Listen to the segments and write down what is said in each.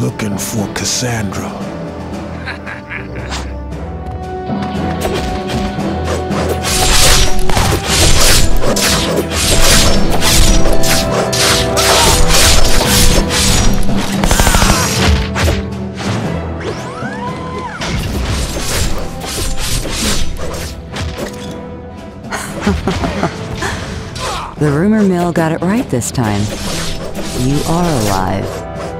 looking for Cassandra. The rumor mill got it right this time. You are alive.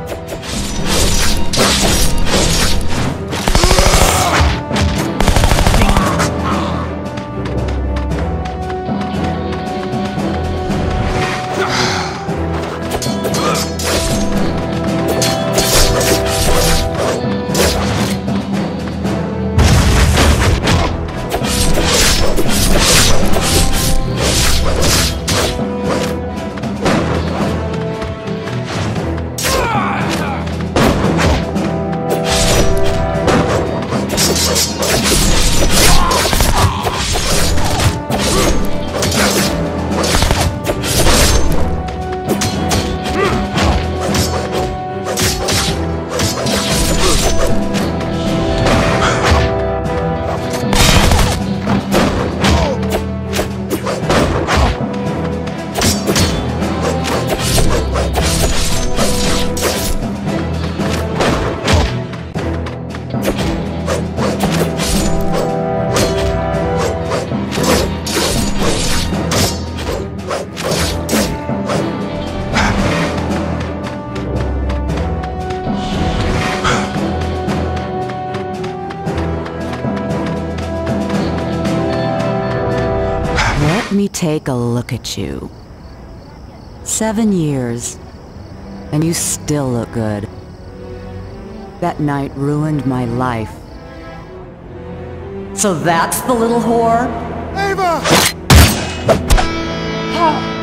Let me take a look at you. 7 years, and you still look good. That night ruined my life. So that's the little whore? Ava! Huh.